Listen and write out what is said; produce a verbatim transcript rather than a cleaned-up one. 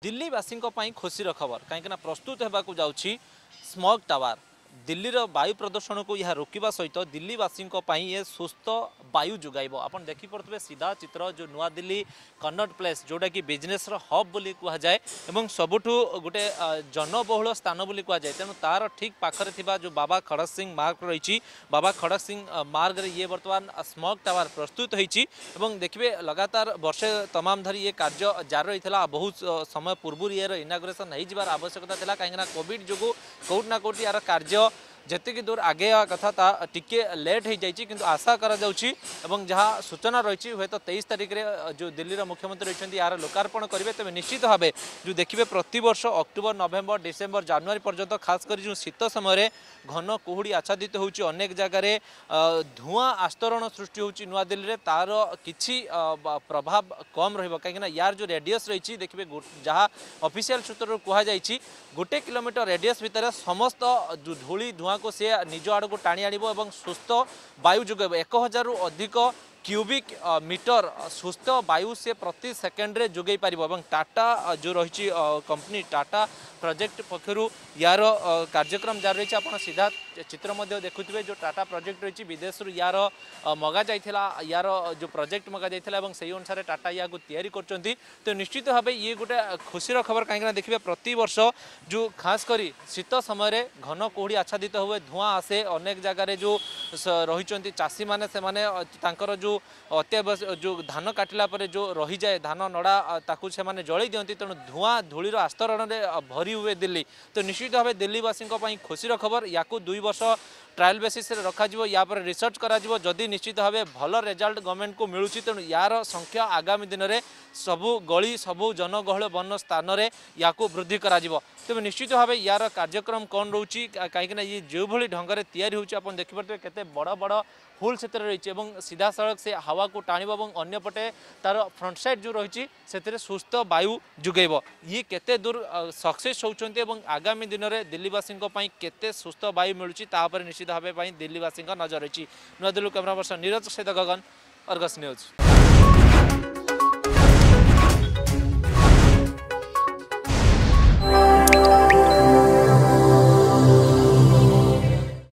दिल्लीवासी खुशी खबर कहीं प्रस्तुत होगा जाऊँगी स्मॉग टावर। दिल्लीर वायु प्रदूषण को यह रोकवा सहित दिल्लीवासी ये सुस्थ वायु जोगाइब। आप देखिपे सीधा चित्र जो नुआ दिल्ली कन्नट प्लेस जोटा कि बिजनेस हब बोली कहुए और सबुठु गोटे जनबहुल स्थान बोली कहुए। तेणु तार ठीक पाखरे थिबा जो बाबा खड़क सिंह मार्ग रही बाबा खड़क सिंह मार्ग रे ये बर्तमान स्मॉग टावर प्रस्तुत होती। देखिए लगातार वर्षे तमाम धरी ये कार्य जारी रही है। बहुत समय पूर्व ये इनागुरेसन हो आवश्यकता था कहीं कोविड जो कौट ना कौट यार कार्य जेतिक दूर आगे कथा ता टिके लेट हो जाइए किंतु आशा करा जाउछि एवं जहाँ सूचना रही है तो तेईस तारिख में जो दिल्लीर मुख्यमंत्री रही यार लोकार्पण करेंगे। तेज निश्चित भाव जो देखिए प्रति वर्ष अक्टोबर नवेम्बर डिसेम्बर जानुरी पर्यंत खास कर जो शीत समय घन कुहुड़ी आच्छादित होउछि अनेक जगार धूआं आस्तरण सृष्टि होउछि नुआ दिल्ली में तार किछि प्रभाव कम रहिबो कहीं यार जो रेडियस रही देखिए जहाँ ऑफिशियल सूत्र कहुई गोटे किलोमीटर रेडियस भितर समस्त जो धूली धूआं को सी निज आड़ को टाणी आनिबो एवं सुस्थ वायु जोगाइब। एक हजार अधिक क्यूबिक मीटर सुस्थ वायु से प्रति सेकेंड रे जोगई पारिबो। एवं टाटा जो रही कंपनी टाटा प्रोजेक्ट पक्षर यार कार्यक्रम जारी रही आप सीधा चित्र देखुए जो टाटा प्रोजेक्ट रही विदेश यार मगा जाइथिला यार जो प्रोजेक्ट मगा जाइथिला एवं सही अनुसार टाटा या तैयारी करचंती। तो निश्चित भाव ये गोटे खुशीर खबर कहीं देखिए प्रति वर्ष जो खास करी शीत समय घन कुहुड़ी आच्छादित हुए धूआं आसे अनेक जगार जो रही चाषी मैंने से जो अत्यावश्यक जो धान काटिला पर जो रही जाए धान नड़ा ताकू से जलि दियंती तेणु धूआं धूलीर आस्तरण में भरी हुए दिल्ली। तो निश्चित भाव दिल्लीवासी खुशीर खबर या दुई वर्ष ट्रायल बेसिस रखा या पर रिसर्च करा जदि निश्चित भाव भल रिजल्ट गवर्नमेंट को मिलूँ तेणु यार संख्या आगामी दिन में सबू गली सबू जनगहल बन स्थान में या वृद्धि करा तेज निश्चित भाव यार कार्यक्रम कौन रोचे कहीं ये जो भली ढंग से तैयारी होती देखिपे केते बड़ बड़ होल से रही सीधा सड़क से हवा को टाणिब और अंपटे तार फ्रंट साइड जो रही से सुस्थ वायु जोगेब। ये केते दूर सक्सेस होउछन्ते एवं आगामी दिन में दिल्लीवासी केते सुस्थ वायु मिलूँ निश्चित भाव दिल्लीवासी नजर रही। नुआ दिल्ली कैमरा पर्सन नीरज सहित गगन अर्गस न्यूज।